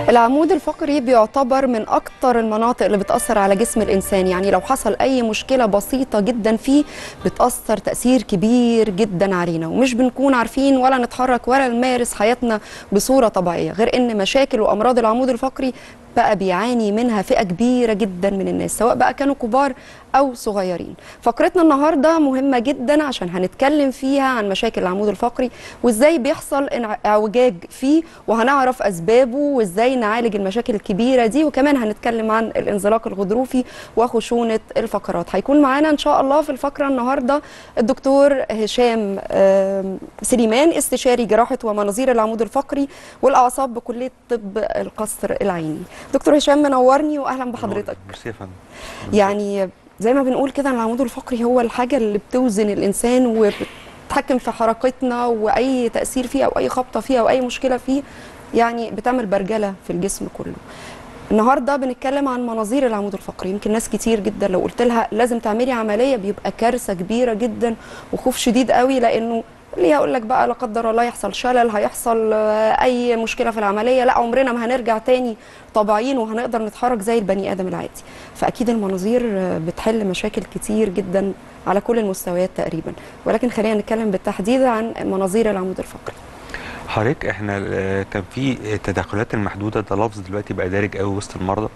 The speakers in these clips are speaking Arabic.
العمود الفقري بيعتبر من أكتر المناطق اللي بتأثر على جسم الإنسان، يعني لو حصل أي مشكلة بسيطة جدا فيه بتأثر تأثير كبير جدا علينا، ومش بنكون عارفين ولا نتحرك ولا نمارس حياتنا بصورة طبيعية، غير إن مشاكل وأمراض العمود الفقري بقى بيعاني منها فئة كبيرة جدا من الناس، سواء بقى كانوا كبار أو صغيرين. فقرتنا النهاردة مهمة جدا عشان هنتكلم فيها عن مشاكل العمود الفقري وإزاي بيحصل اعوجاج فيه، وهنعرف أسبابه وإزاي نعالج المشاكل الكبيرة دي، وكمان هنتكلم عن الانزلاق الغضروفي وخشونة الفقرات. هيكون معانا إن شاء الله في الفقرة النهاردة الدكتور هشام سليمان، استشاري جراحة ومناظير العمود الفقري والأعصاب بكلية طب القصر العيني. دكتور هشام منورني واهلا بحضرتك. ميرسي يا فندم. يعني زي ما بنقول كده العمود الفقري هو الحاجه اللي بتوزن الانسان وبتتحكم في حركتنا، واي تاثير فيه او اي خبطه فيه او اي مشكله فيه يعني بتعمل برجله في الجسم كله. النهارده بنتكلم عن مناظير العمود الفقري. يمكن ناس كتير جدا لو قلت لها لازم تعملي عمليه بيبقى كارثه كبيره جدا وخوف شديد قوي، لانه اللي هيقول لك بقى لا قدر الله يحصل شلل، هيحصل اي مشكله في العمليه، لا عمرنا ما هنرجع تاني طبيعيين وهنقدر نتحرك زي البني ادم العادي. فاكيد المناظير بتحل مشاكل كتير جدا على كل المستويات تقريبا، ولكن خلينا نتكلم بالتحديد عن مناظير العمود الفقري. حضرتك احنا كان في التدخلات المحدوده، ده لفظ دلوقتي بقى دارج قوي وسط المرضى،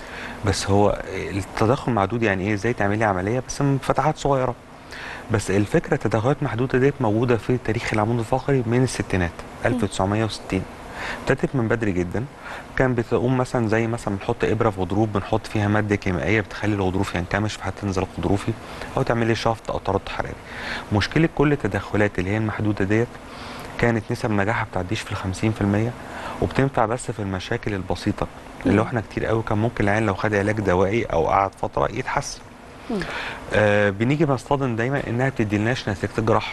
بس هو التدخل محدود يعني ايه؟ ازاي تعملي عمليه بس من فتحات صغيره. بس الفكره التدخلات محدوده ديت موجوده في تاريخ العمود الفقري من الستينات 1960. ابتدت من بدري جدا. كان بتقوم مثلا زي مثلا بنحط ابره في غضروف، بنحط فيها ماده كيميائيه بتخلي الغضروف ينكمش فحتى تنزل غضروفي، او تعملي شفط او تردد حراري. مشكله كل التدخلات اللي هي المحدوده ديت كانت نسب نجاحها بتعديش في 50%، وبتنفع بس في المشاكل البسيطه اللي احنا كتير قوي كان ممكن العيان لو خد علاج دوائي او قعد فتره يتحسن. بنيجي بنصطدم دايما انها بتديلناش نتيجه الجراحه.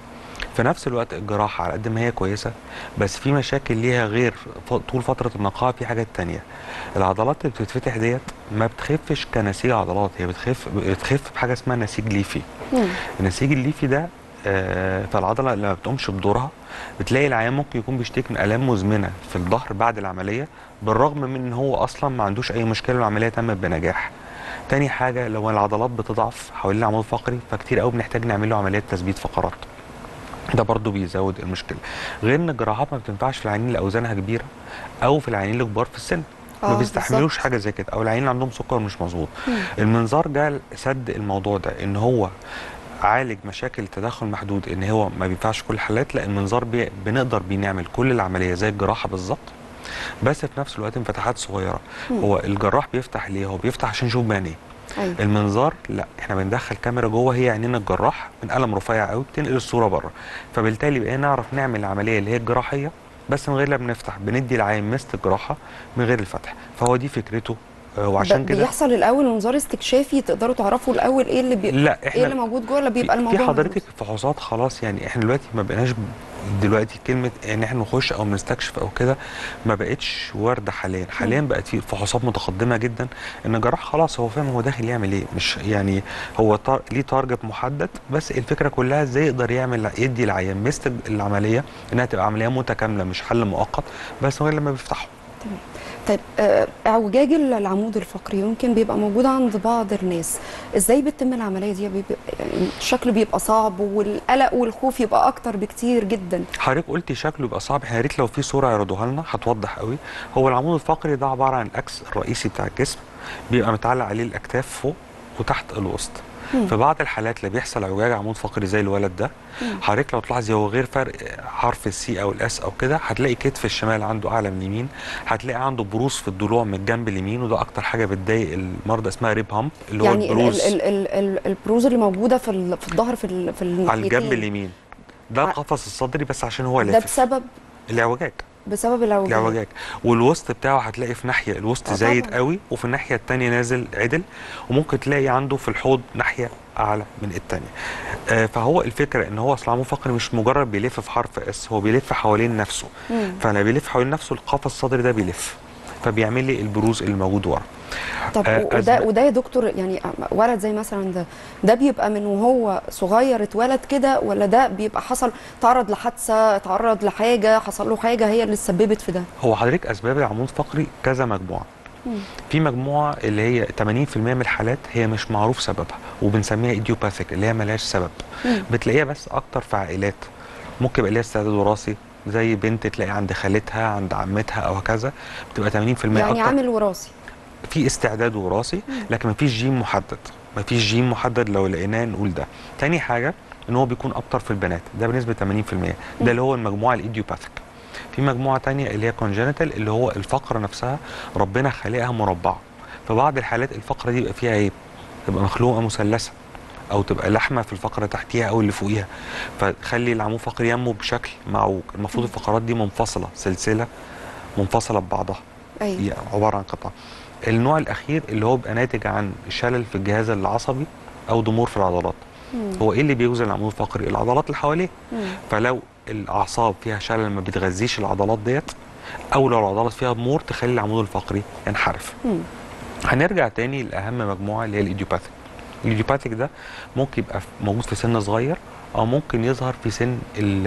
في نفس الوقت الجراحه على قد ما هي كويسه، بس في مشاكل ليها غير طول فتره النقاهه. في حاجات تانية، العضلات اللي بتتفتح ديت ما بتخفش كنسيج عضلات، هي بتخف بحاجه اسمها نسيج ليفي. النسيج الليفي ده فالعضله اللي ما بتقومش بدورها بتلاقي العيان ممكن يكون بيشتكي من الام مزمنه في الظهر بعد العمليه، بالرغم من ان هو اصلا ما عندوش اي مشكله والعمليه تمت بنجاح. تاني حاجه، لو العضلات بتضعف حوالين العمود الفقري فكتير قوي بنحتاج نعمل له عمليات تثبيت فقرات، ده برضو بيزود المشكله. غير ان الجراحات ما بتنفعش في العيانين اللي اوزانها كبيره او في العيانين اللي كبار في السن، ما بيستحملوش حاجه زي كده، او العيانين اللي عندهم سكر مش مظبوط. المنظار جه سد الموضوع ده، ان هو عالج مشاكل التدخل محدود، ان هو ما بينفعش كل الحالات. لا، المنظار بنقدر بنعمل كل العمليه زي الجراحه بالظبط، بس في نفس الوقت فتحات صغيره. هو الجراح بيفتح ليه؟ هو بيفتح عشان يشوف بعينيه. المنظار لا، احنا بندخل كاميرا جوه هي عينين الجراح من قلم رفيع قوي بتنقل الصوره بره، فبالتالي بقينا نعرف نعمل العمليه اللي هي الجراحيه بس من غير لا بنفتح، بندي العين مست الجراحه من غير الفتح. فهو دي فكرته. وعشان كده بيحصل الاول منظار استكشافي تقدروا تعرفوا الاول ايه اللي لا ايه اللي موجود جوه، ولا بيبقى الموضوع في حضرتك فحوصات خلاص؟ يعني احنا دلوقتي ما بقيناش دلوقتي كلمه ان احنا نخش او نستكشف او كده ما بقتش وارده حاليا. حاليا بقت في فحوصات متقدمه جدا، ان الجراح خلاص هو فاهم هو داخل يعمل ايه، مش يعني هو ليه تارجت محدد، بس الفكره كلها ازاي يقدر يدي العيان مست العمليه انها تبقى عمليه متكامله مش حل مؤقت بس غير لما بيفتحوا. تمام. طيب اعوجاج العمود الفقري يمكن بيبقى موجود عند بعض الناس، ازاي بتتم العمليه دي؟ بيبقى يعني شكله بيبقى صعب والقلق والخوف يبقى اكتر بكتير جدا. حضرتك قلتي شكله يبقى صعب، يا ريت لو في صوره يعرضوها لنا هتوضح قوي. هو العمود الفقري ده عباره عن الاكس الرئيسي بتاع الجسم، بيبقى متعلق عليه الاكتاف فوق وتحت الوسط. في بعض الحالات اللي بيحصل اعوجاج عمود فقري زي الولد ده، حضرتك لو تلاحظي هو غير فرق حرف السي او الاس او كده، هتلاقي كتف الشمال عنده اعلى من اليمين، هتلاقي عنده بروز في الضلوع من الجنب اليمين، وده اكتر حاجه بتضايق المرضى، اسمها ريب هامب، اللي هو يعني البروز البروز اللي موجوده في الظهر في الناحيتين على الجنب اليمين، ده القفص الصدري بس عشان هو لافف. ده بسبب الاعوجاج. بسبب الاعوجاج. والوسط بتاعه هتلاقي في ناحيه الوسط زايد قوي، وفي الناحيه الثانيه نازل عدل، وممكن تلاقي عنده في الحوض ناحيه اعلى من الثانيه. فهو الفكره ان هو اصل العمود الفقري مش مجرد بيلف في حرف اس، هو بيلف حوالين نفسه. فلما بيلف حوالين نفسه القفص الصدري ده بيلف، فبيعمل لي البروز اللي موجود ورا. طب وده يا دكتور يعني ولد زي مثلا ده بيبقى من وهو صغير اتولد كده، ولا ده بيبقى حصل تعرض لحادثه، تعرض لحاجه، حصل له حاجه هي اللي سببت في ده؟ هو حضرتك اسباب العمود الفقري كذا مجموعه. في مجموعه اللي هي 80% من الحالات هي مش معروف سببها وبنسميها ايديوباثيك، اللي هي ملهاش سبب. بتلاقيها بس اكتر في عائلات، ممكن يبقى ليها استعداد وراثي، زي بنت تلاقي عند خالتها عند عمتها او هكذا، بتبقى 80% يعني اكتر. عامل وراثي، في استعداد وراثي، لكن مفيش جين محدد. مفيش جين محدد لو لقيناه نقول ده. تاني حاجه ان هو بيكون اكتر في البنات، ده بنسبه 80%. ده اللي هو المجموعه الايديوباثيك. في مجموعه تانية اللي هي كونجنتال، اللي هو الفقره نفسها ربنا خالقها مربعه. في بعض الحالات الفقره دي يبقى فيها عيب، تبقى مخلوقه مثلثه، او تبقى لحمه في الفقره تحتيها او اللي فوقيها، فتخلي العمود الفقري ينمو بشكل معوج. المفروض الفقرات دي منفصله، سلسله منفصله ببعضها. أيوة. عباره عن قطع. النوع الاخير اللي هو بيبقى ناتج عن شلل في الجهاز العصبي او ضمور في العضلات. هو ايه اللي بيوزن العمود الفقري؟ العضلات اللي حواليه. فلو الاعصاب فيها شلل ما بتغذيش العضلات ديت، او لو العضلات فيها ضمور تخلي العمود الفقري ينحرف. هنرجع تاني لاهم مجموعه اللي هي الايديوباثيك. الايديوباثيك ده ممكن يبقى موجود في سن صغير، او ممكن يظهر في سن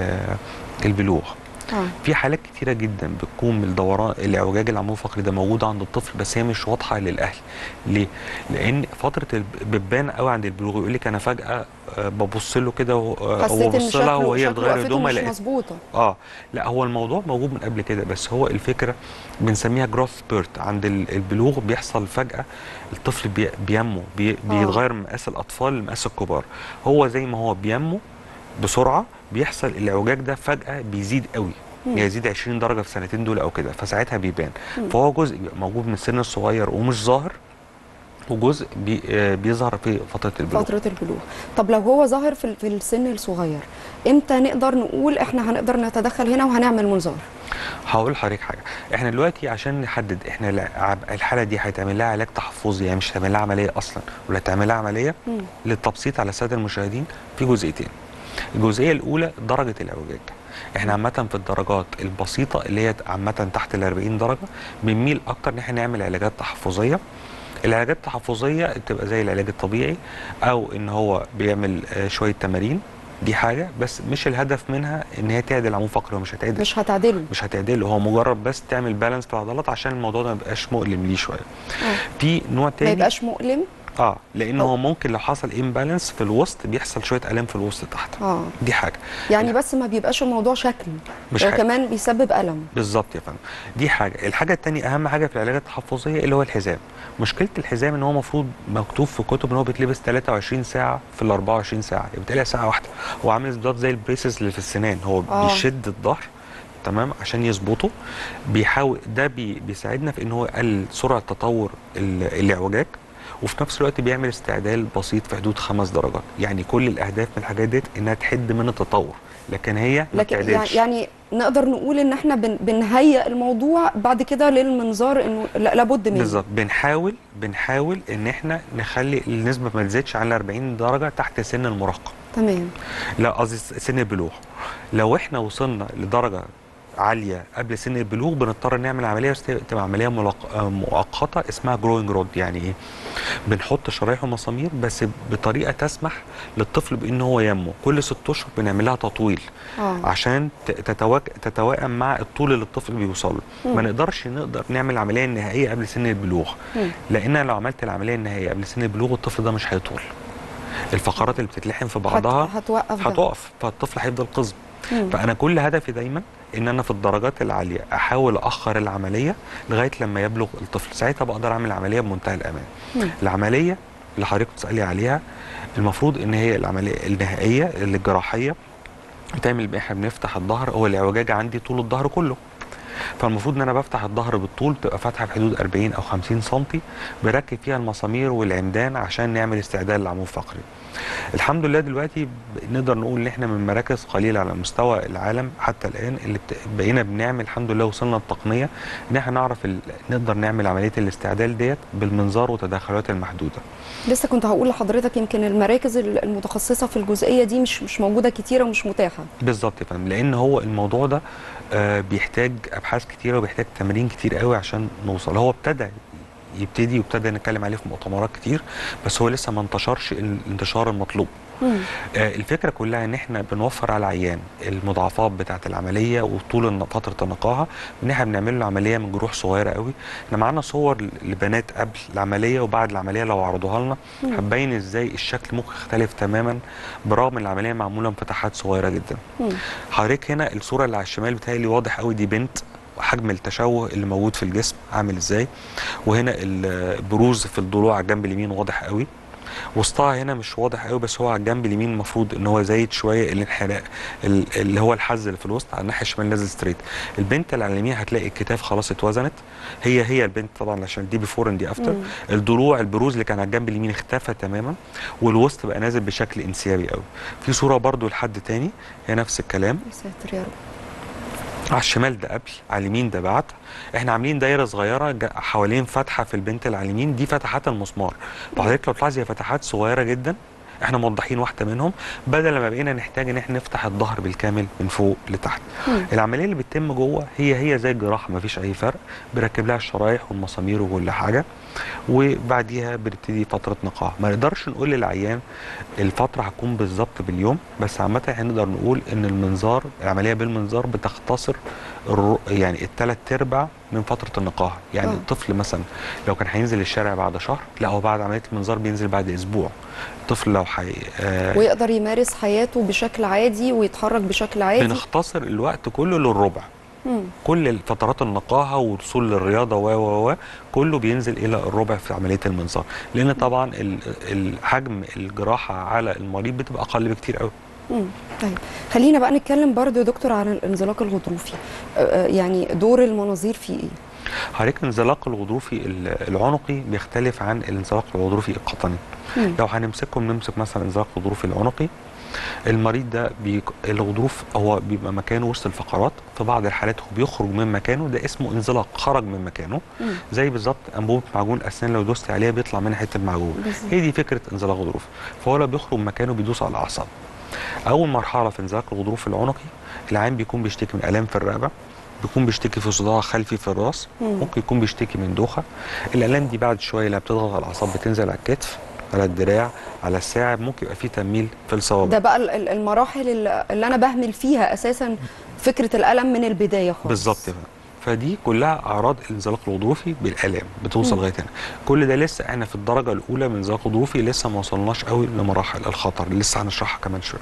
البلوغ. في حالات كتيره جدا بتكون من الدوران الاعوجاج العمود الفقري ده موجوده عند الطفل، بس هي مش واضحه للاهل. ليه؟ لان فتره بتبان قوي عند البلوغ. يقول لك انا فجاه ببص له كده وببص لها وهي بتغير هدومها مش مظبوطه. لا، هو الموضوع موجود من قبل كده، بس هو الفكره بنسميها جروث سبيرت. عند البلوغ بيحصل فجاه الطفل بينمو، بيتغير من مقاس الاطفال لمقاس الكبار. هو زي ما هو بينمو بسرعه بيحصل الاعوجاج ده فجاه بيزيد قوي، يزيد 20 درجه في سنتين دول او كده، فساعتها بيبان. فهو جزء موجود من السن الصغير ومش ظاهر، وجزء بيظهر في فتره البلوغ. طب لو هو ظاهر في السن الصغير، امتى نقدر نقول احنا هنقدر نتدخل هنا وهنعمل منظار؟ هقول لحضرتك حاجه. احنا دلوقتي عشان نحدد احنا الحاله دي هيتعمل لها علاج تحفظي، يعني مش هتعمل لها عمليه اصلا، ولا هتعمل لها عمليه. للتبسيط على الساده المشاهدين في جزئيتين. الجزئيه الاولى درجه الاعوجاج. احنا عامه في الدرجات البسيطه اللي هي عامه تحت ال 40 درجه بنميل اكتر ان احنا نعمل علاجات تحفظيه. العلاجات التحفظيه بتبقى زي العلاج الطبيعي، او ان هو بيعمل شويه تمارين. دي حاجه، بس مش الهدف منها ان هي تعدل العمود الفقري، ومش هتعدل، مش هتعدله. هو مجرد بس تعمل بالانس في العضلات عشان الموضوع ده ما يبقاش مؤلم ليه شويه. في نوع تاني ما يبقاش مؤلم، لان هو ممكن لو حصل امبالانس في الوسط بيحصل شويه الام في الوسط تحت. دي حاجه يعني بس ما بيبقاش الموضوع شكل، مش هو كمان بيسبب الم. بالظبط يا فندم. دي حاجه. الحاجه الثانيه اهم حاجه في العلاجات التحفظيه اللي هو الحزام. مشكله الحزام ان هو المفروض مكتوب في كتب ان هو بيتلبس 23 ساعه في ال 24 ساعه، يبقى بتلاقي ساعه واحده. هو عامل بالظبط زي البريسز اللي في السنان، هو بيشد الظهر تمام عشان يظبطه. بيحاول ده بيساعدنا في ان هو يقلل سرعه تطور الاعوجاج، وفي نفس الوقت بيعمل استعدال بسيط في حدود 5 درجات. يعني كل الاهداف من الحاجات ديت انها تحد من التطور، لكن هي ما بتعدلش. يعني نقدر نقول ان احنا بنهيئ الموضوع بعد كده للمنظار، انه لابد منه. بالظبط. بنحاول ان احنا نخلي النسبه ما تزيدش عن 40 درجه تحت سن المراهقه. تمام. لا، قصدي سن البلوغ. لو احنا وصلنا لدرجه عاليه قبل سن البلوغ بنضطر نعمل عمليه، بس تبقى عمليه مؤقته اسمها جروينج رود. يعني ايه؟ بنحط شرايح ومسامير بس بطريقه تسمح للطفل بان هو ينمو. كل 6 اشهر بنعمل لها تطويل عشان تتوائم مع الطول اللي الطفل بيوصل له. ما نقدر نعمل العمليه النهائيه قبل سن البلوغ، لان لو عملت العمليه النهائيه قبل سن البلوغ الطفل ده مش هيطول. الفقرات اللي بتتلحم في بعضها هتوقف، فالطفل هيفضل قزم. فانا كل هدفي دايما ان انا في الدرجات العاليه احاول اخر العمليه لغايه لما يبلغ الطفل، ساعتها بقدر اعمل العمليه بمنتهى الامان. العمليه اللي حضرتك بتسالي عليها المفروض ان هي العمليه النهائيه الجراحيه بتعمل احنا بنفتح الظهر. هو الاعوجاج عندي طول الظهر كله، فالمفروض ان انا بفتح الظهر بالطول، تبقى فاتحه في حدود 40 او 50 سم، بركب فيها المسامير والعمدان عشان نعمل استعدال للعمود الفقري. الحمد لله دلوقتي نقدر نقول ان احنا من مراكز قليله على مستوى العالم حتى الان اللي بقينا بنعمل، الحمد لله وصلنا التقنيه ان احنا نعرف نقدر نعمل عمليه الاستعدال ديت بالمنظار وتدخلات المحدوده. لسه كنت هقول لحضرتك يمكن المراكز المتخصصه في الجزئيه دي مش موجوده كتيره ومش متاحه. بالظبط يا فندم، لان هو الموضوع ده بيحتاج ابحاث كتيره وبيحتاج تمرين كتير قوي عشان نوصل. هو ابتدي وابتدى نتكلم عليه في مؤتمرات كتير، بس هو لسه ما انتشرش الانتشار المطلوب. الفكره كلها ان احنا بنوفر على العيان المضاعفات بتاعه العمليه وطول فتره النقاهه، ان احنا بنعمل له عمليه من جروح صغيره قوي. احنا معانا صور لبنات قبل العمليه وبعد العمليه، لو عرضوها لنا هتبين ازاي الشكل ممكن يختلف تماما برغم ان العمليه معموله من فتحات صغيره جدا. حضرتك هنا الصوره اللي على الشمال بتهيألي واضح قوي، دي بنت، حجم التشوه اللي موجود في الجسم عامل ازاي، وهنا البروز في الضلوع على الجنب اليمين واضح قوي، وسطها هنا مش واضح قوي بس هو على الجنب اليمين المفروض ان هو زايد شويه الانحناء اللي هو الحز اللي في الوسط، على الناحيه الشمال نازل ستريت. البنت اللي على اليمين هتلاقي الكتاف خلاص اتوزنت، هي البنت طبعا عشان دي بيفور اند دي افتر. الضلوع البروز اللي كان على الجنب اليمين اختفى تماما، والوسط بقى نازل بشكل انسيابي قوي. في صوره برضو لحد تاني هي نفس الكلام. يا ساتر يا رب. على الشمال ده قبل، على اليمين ده بعد. احنا عاملين دايره صغيره حوالين فتحه في البنت اللي على اليمين، دي فتحات المسمار. فحضرتك لو تلاحظي هي فتحات صغيره جدا، احنا موضحين واحده منهم بدل ما بقينا نحتاج ان احنا نفتح الظهر بالكامل من فوق لتحت. العمليه اللي بتتم جوه هي زي الجراحه، ما فيش اي فرق. بنركب لها الشرايح والمسامير وكل حاجه، وبعديها بنبتدي فتره نقاهه. ما نقدرش نقول للعيان الفتره هتكون بالظبط باليوم، بس عامه هنقدر نقول ان المنظار، العمليه بالمنظار بتختصر يعني ال3/4 من فتره النقاهه. يعني الطفل مثلا لو كان هينزل الشارع بعد شهر، لا هو بعد عمليه المنظار بينزل بعد اسبوع. الطفل لو ويقدر يمارس حياته بشكل عادي ويتحرك بشكل عادي. بنختصر الوقت كله للربع. كل فترات النقاهه والوصول للرياضه و كله بينزل الى الربع في عمليه المنظار، لان طبعا الحجم الجراحه على المريض بتبقى اقل بكتير قوي. طيب خلينا بقى نتكلم برضو يا دكتور عن الانزلاق الغضروفي. يعني دور المناظير فيه ايه؟ حضرتك الانزلاق الغضروفي العنقي بيختلف عن الانزلاق الغضروفي القطني. لو هنمسكهم نمسك مثلا الانزلاق الغضروفي العنقي، المريض ده الغضروف هو بيبقى مكانه وسط الفقرات، في بعض الحالات هو بيخرج من مكانه، ده اسمه انزلاق، خرج من مكانه. زي بالظبط انبوبه معجون اسنان لو دوست عليها بيطلع منها حته معجون. هي دي فكره انزلاق غضروفي. فهو لو بيخرج من مكانه بيدوس على الاعصاب. اول مرحله في انزلاق الغضروف العنقي، العيان بيكون بيشتكي من الام في الرقبه، بيكون بيشتكي في صداع خلفي في الراس، ممكن يكون بيشتكي من دوخه. الالام دي بعد شويه لما بتضغط على الاعصاب بتنزل على الكتف، على الدراع، على الساعد، ممكن يبقى فيه تنميل في الصوابع. ده بقى المراحل اللي انا بهمل فيها اساسا فكره الالم من البدايه خالص. بالظبط بقى. فدي كلها اعراض الانزلاق الغضروفي بالالام بتوصل لغايه هنا. كل ده لسه احنا في الدرجه الاولى من الانزلاق الغضروفي، لسه ما وصلناش قوي لمراحل الخطر اللي لسه هنشرحها كمان شويه.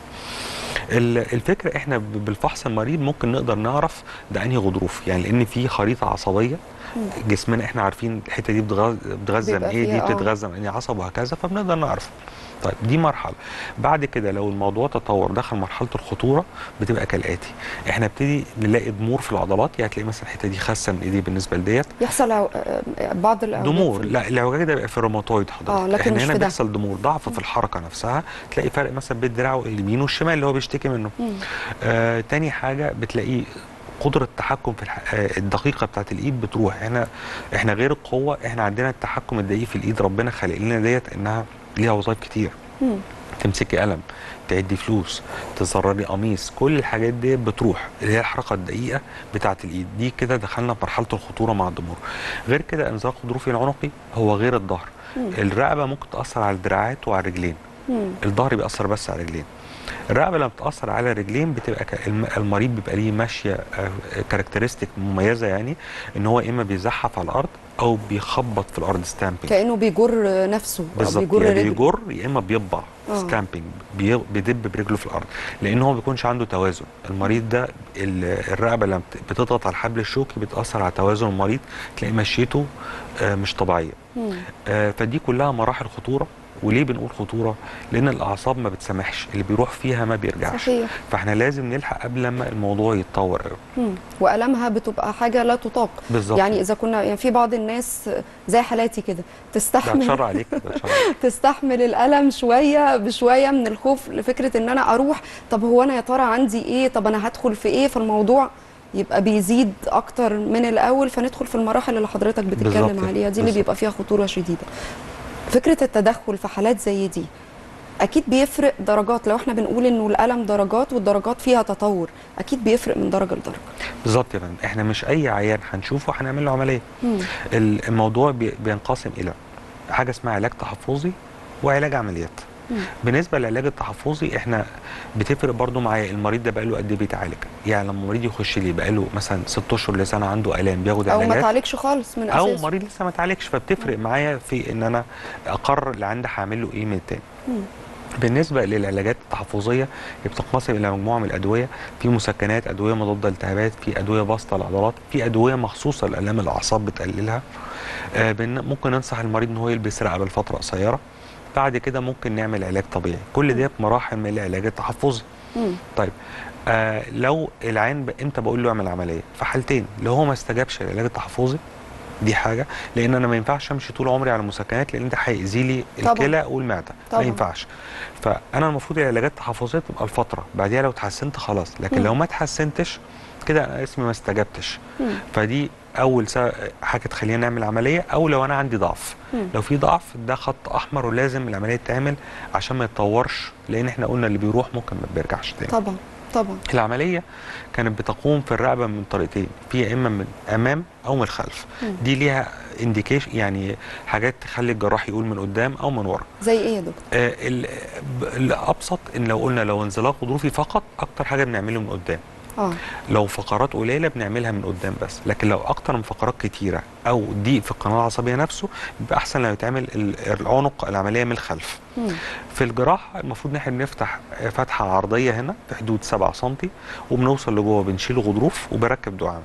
الفكره احنا بالفحص المريض ممكن نقدر نعرف ده انهي غضروف، يعني لان في خريطه عصبيه جسمنا احنا عارفين الحته دي بتغذى من ايه، دي بتتغذى من انهي عصب وهكذا، فبنقدر نعرف. طيب دي مرحله. بعد كده لو الموضوع تطور دخل مرحله الخطوره بتبقى كالاتي: احنا نبتدي نلاقي ضمور في العضلات، يعني تلاقي مثلا الحته دي خاسه من ايدي بالنسبه لديت، يحصل بعض الاوجاع. ضمور. لا الاعوجاج ده بيبقى في الروماتويد حضرتك. لكن احنا مش هنا في ده. بيحصل ضمور، ضعف في الحركه نفسها، تلاقي فرق مثلا بين دراعه اليمين والشمال اللي هو بيشتكي منه. تاني حاجه بتلاقيه قدره التحكم في الدقيقه بتاعت الايد بتروح. احنا غير القوه، احنا عندنا التحكم الدقيق في الايد، ربنا خلق لنا ديت انها ليها وظائف كتير. تمسكي قلم، تعدي فلوس، تزرري قميص، كل الحاجات دي بتروح، اللي هي الحركه الدقيقه بتاعه الايد دي. كده دخلنا في مرحله الخطوره مع الضمور. غير كده الانزلاق الغضروفي العنقي هو غير الظهر. الرقبه ممكن تاثر على الدراعات وعلى الرجلين، الظهر بيأثر بس على الرجلين. الرقبه لما بتأثر على الرجلين بتبقى المريض بيبقى ليه ماشيه كاركترستيك مميزه، يعني ان هو اما بيزحف على الارض او بيخبط في الارض ستامبنج، كانه بيجر نفسه بالظبط، بيجر يعني بيجر يا اما بيطبع ستامبنج، بيدب برجله في الارض، لان هو ما بيكونش عنده توازن. المريض ده الرقبه لما بتضغط على الحبل الشوكي بتاثر على توازن المريض، تلاقي مشيته مش طبيعيه. فدي كلها مراحل خطوره. وليه بنقول خطوره؟ لان الاعصاب ما بتسامحش، اللي بيروح فيها ما بيرجعش. صحيح. فاحنا لازم نلحق قبل ما الموضوع يتطور قوي. والامها بتبقى حاجه لا تطاق. بالظبط. يعني اذا كنا، يعني في بعض الناس زي حالاتي كده بتشر عليك تستحمل الالم شويه بشويه من الخوف لفكره ان انا اروح، طب هو انا يا ترى عندي ايه، طب انا هدخل في ايه، فالموضوع يبقى بيزيد اكتر من الاول، فندخل في المراحل اللي حضرتك بتتكلم عليها دي اللي بيبقى فيها خطوره شديده. فكره التدخل في حالات زي دي اكيد بيفرق درجات، لو احنا بنقول انه الالم درجات والدرجات فيها تطور، اكيد بيفرق من درجه لدرجه. بالظبط يا فندم، احنا مش اي عيان هنشوفه هنعمل له عمليه. مم. الموضوع بينقسم الى حاجه اسمها علاج تحفظي وعلاج عمليات. مم. بالنسبه للعلاج التحفظي احنا بتفرق برضو معايا المريض ده بقاله قد ايه بيتعالج. يعني لما مريض يخش لي بقاله مثلا 6 اشهر لسنه عنده الام بياخد او ما علاجات، تعالجش خالص من او اساسه. مريض لسه ما اتعالجش، فبتفرق معايا في ان انا اقرر اللي عندي هعمل له ايه من التاني. مم. بالنسبه للعلاجات التحفظيه هي بتنقسم الى مجموعه من الادويه، في مسكنات، ادويه مضاده للالتهابات، في ادويه باسطه للعضلات، في ادويه مخصوصه لالام الاعصاب بتقللها. ممكن ننصح المريض ان هو يلبس رقبه لفتره قصيره. بعد كده ممكن نعمل علاج طبيعي. كل ده بمراحل من العلاج التحفظي. مم. طيب لو العين امتى بقول له اعمل عمليه؟ في حالتين: لو هو ما استجابش للعلاج التحفظي، دي حاجه، لان انا ما ينفعش امشي طول عمري على مسكنات لان ده هيأذي لي الكلى والمعده، ما ينفعش. فانا المفروض العلاجات التحفظيه تبقى الفتره، بعديها لو اتحسنت خلاص، لكن لو ما اتحسنتش كده انا اسمي ما استجبتش. فدي اول حاجه تخلينا نعمل عمليه، او لو انا عندي ضعف. لو في ضعف ده خط احمر ولازم العمليه تتعمل عشان ما يتطورش، لان احنا قلنا اللي بيروح ممكن ما بيرجعش تاني. طبعا طبعا. العمليه كانت بتقوم في الرقبه من طريقتين، في يا اما من امام او من الخلف. دي ليها انديكيشن، يعني حاجات تخلي الجراح يقول من قدام او من ورا. زي ايه يا دكتور؟ الابسط ان لو قلنا لو انزلاق غضروفي فقط، اكتر حاجه بنعمله من قدام. لو فقرات قليله بنعملها من قدام بس، لكن لو اكتر من فقرات كتيره او ضيق في القناه العصبيه نفسه، بيبقى احسن لو يتعمل العنق العمليه من الخلف. في الجراحه المفروض ان احنا بنفتح فتحه عرضيه هنا في حدود 7 سم، وبنوصل لجوه بنشيل غضروف وبركب دعامه.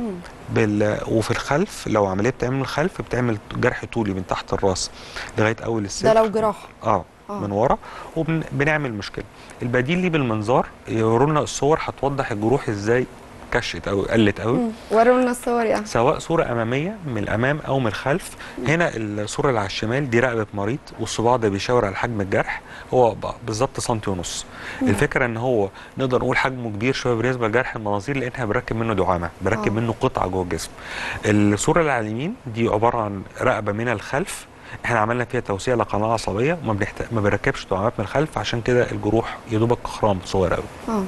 وفي الخلف لو عمليه بتعمل من الخلف بتعمل جرح طولي من تحت الراس لغايه اول الصدر. ده لو جراحه من ورا، وبنعمل مشكله. البديل ليه بالمنظار، يوروا لنا الصور هتوضح الجروح ازاي كشت او قلت قوي. وروا لنا الصور يعني، سواء صوره اماميه من الامام او من الخلف. هنا الصوره اللي على الشمال دي رقبه مريض، والصباع ده بيشاور على حجم الجرح، هو بالظبط سنتي ونص. الفكره ان هو نقدر نقول حجمه كبير شويه بالنسبه لجرح المناظير، لان احنا بركب منه دعامه، بركب منه قطعه جوه الجسم. الصوره اللي على اليمين دي عباره عن رقبه من الخلف، احنا عملنا فيها توسيع لقناه عصبيه، ما بنركبش دعامات من الخلف، عشان كده الجروح يا دوبك خرام صغير قوي.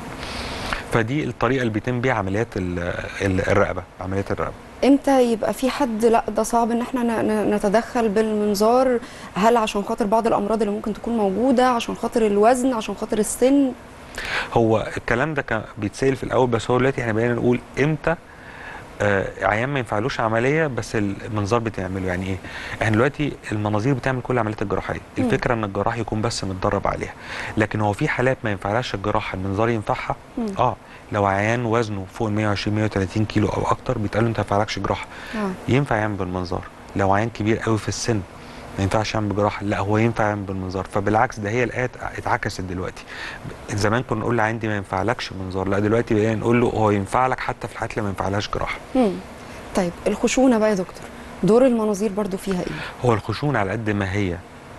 فدي الطريقه اللي بيتم بيها عمليات الرقبه، عمليات الرقبه. امتى يبقى في حد لا ده صعب ان احنا نتدخل بالمنظار؟ هل عشان خاطر بعض الامراض اللي ممكن تكون موجوده، عشان خاطر الوزن، عشان خاطر السن؟ هو الكلام ده كان بيتسال في الاول، بس هو دلوقتي احنا بقينا نقول امتى عيان ما ينفعلوش عمليه بس المنظار بتعمله. يعني ايه؟ احنا دلوقتي المناظير بتعمل كل العمليات الجراحيه، الفكره ان الجراح يكون بس متدرب عليها. لكن هو في حالات ما ينفعلهاش الجراحه، المنظار ينفعها. لو عيان وزنه فوق ال 120 130 كيلو او اكتر بيتقال له انت ما ينفعلكش جراحه. ينفع يعمل بالمنظار. لو عيان كبير قوي في السن ما ينفعش يعمل بجراحه، لا هو ينفع يعمل بالمنظار. فبالعكس ده هي الآية اتعكست دلوقتي. زمان كنا نقول عندي ما ينفعلكش منظار، لا دلوقتي بقينا نقول له هو ينفع لك حتى في الحالات اللي ما ينفعلهاش جراحه. طيب الخشونه بقى يا دكتور، دور المناظير برضو فيها ايه؟ هو الخشونه على قد ما هي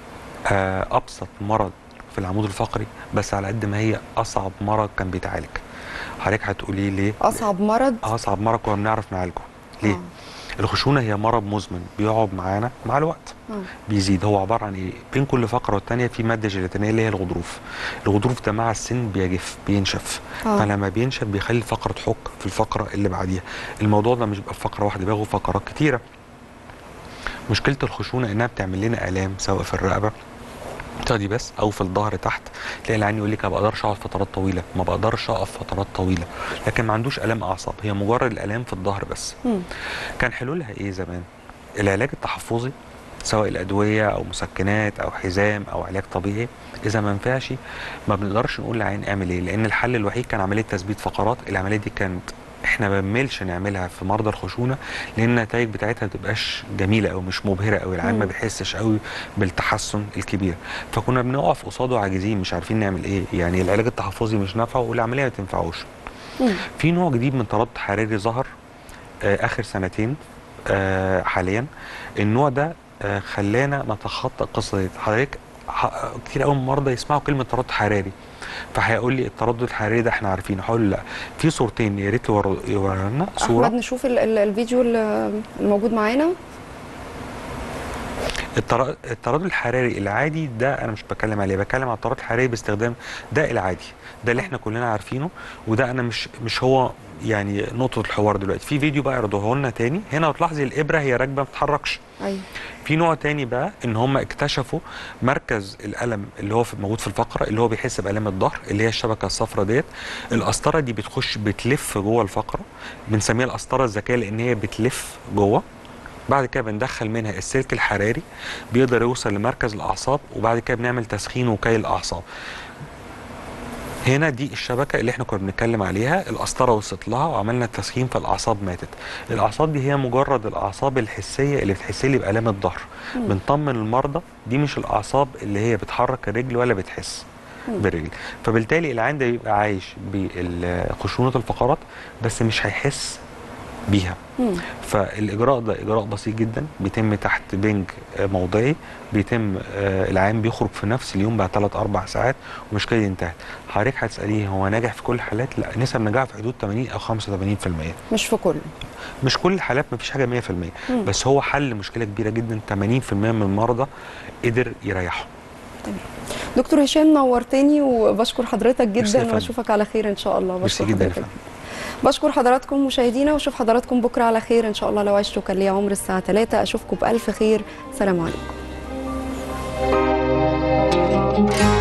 ابسط مرض في العمود الفقري، بس على قد ما هي اصعب مرض كان بيتعالج. حضرتك هتقولي ليه اصعب مرض؟ اصعب مرض كنا بنعرف نعالجه ليه؟ الخشونه هي مرض مزمن بيقعد معانا مع الوقت. بيزيد. هو عباره عن ايه؟ بين كل فقره والثانيه في ماده جيلاتينيه اللي هي الغضروف. الغضروف ده مع السن بيجف، بينشف. فلما بينشف بيخلي الفقره تحك في الفقره اللي بعديها. الموضوع ده مش بيبقى في فقره واحده، بياخد فقرات كتيره. مشكله الخشونه انها بتعمل لنا الام سواء في الرقبه دي بس او في الظهر تحت. تلاقي العيان يقول لك ما بقدرش اقعد فترات طويله، ما بقدرش اقف فترات طويله، لكن ما عندوش الام اعصاب، هي مجرد الالام في الظهر بس. كان حلولها ايه زمان؟ العلاج التحفظي سواء الادويه او مسكنات او حزام او علاج طبيعي. اذا ما نفعش ما بنقدرش نقول للعيان اعمل ايه، لان الحل الوحيد كان عمليه تثبيت فقرات. العمليه دي كانت احنا ما بنملش نعملها في مرضى الخشونه، لان النتائج بتاعتها ما بتبقاش جميله او مش مبهره قوي، العيان ما بيحسش قوي بالتحسن الكبير. فكنا بنقف قصاده عاجزين مش عارفين نعمل ايه. يعني العلاج التحفظي مش نافعه والعمليه ما تنفعوش. في نوع جديد من تردد حراري ظهر اخر سنتين حاليا. النوع ده خلانا نتخطى القصه دي. حضرتك كتير قوي من المرضى يسمعوا كلمه تردد حراري، فهيقول لي التردد الحراري ده احنا عارفينه. هقول لا، في صورتين يا ريت يورونا صوره. احمد نشوف الفيديو الموجود معانا. التردد الحراري العادي ده انا مش بتكلم عليه، بتكلم على التردد الحراري باستخدام ده العادي، ده اللي احنا كلنا عارفينه، وده انا مش هو يعني نقطه الحوار دلوقتي. في فيديو بقى يعرضوه لنا تاني هنا وتلاحظي الابره هي راكبه ما بتتحركش. ايوه. في نوع تاني بقى ان هم اكتشفوا مركز الالم اللي هو موجود في الفقره، اللي هو بيحس بالام الظهر، اللي هي الشبكه الصفراء ديت. القسطره دي بتخش بتلف جوه الفقره، بنسميها القسطره الذكيه لان هي بتلف جوه. بعد كده بندخل منها السلك الحراري بيقدر يوصل لمركز الاعصاب، وبعد كده بنعمل تسخين وكي الاعصاب. هنا دي الشبكه اللي احنا كنا بنتكلم عليها، القسطره وصلت لها وعملنا التسخين فالاعصاب ماتت. الاعصاب دي هي مجرد الاعصاب الحسيه اللي بتحس لي بالام الظهر. بنطمن المرضى دي مش الاعصاب اللي هي بتحرك الرجل ولا بتحس بالرجل. فبالتالي العيان ده يبقى عايش بخشونه الفقرات بس مش هيحس بيها. فالاجراء ده اجراء بسيط جدا، بيتم تحت بنج موضعي، بيتم العيان بيخرج في نفس اليوم بعد 3-4 ساعات ومش كده انتهت. حضرتك هتساليه هو ناجح في كل الحالات؟ لا، نسب نجاح في حدود 80 او 85%. مش في كله. مش كل الحالات، مفيش حاجه 100%، بس هو حل مشكله كبيره جدا. 80% من المرضى قدر يريحهم. دكتور هشام نورتني وبشكر حضرتك جدا واشوفك على خير ان شاء الله. بشكر حضرتك. بشكر حضراتكم مشاهدينا واشوف حضراتكم بكره على خير ان شاء الله. لو عشتوا كان ليا عمر الساعه 3 اشوفكم بالف خير. سلام عليكم.